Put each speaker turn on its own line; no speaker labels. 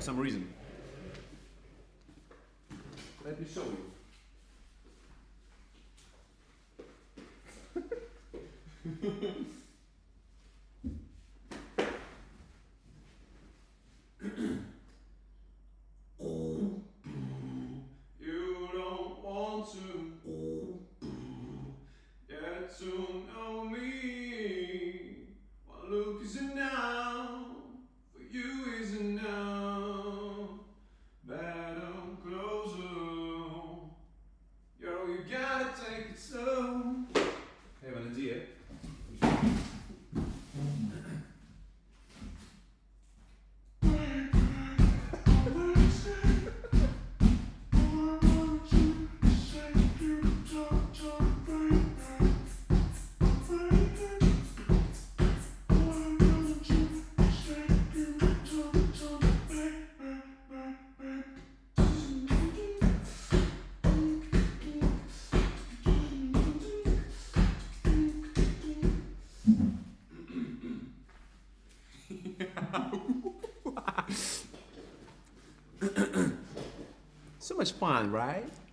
some reason. Let me show you. You don't want to get to know me. One look is enough, for you is enough. Better closer. Yo, you gotta take it slow. Even een die, hè? So much fun, right?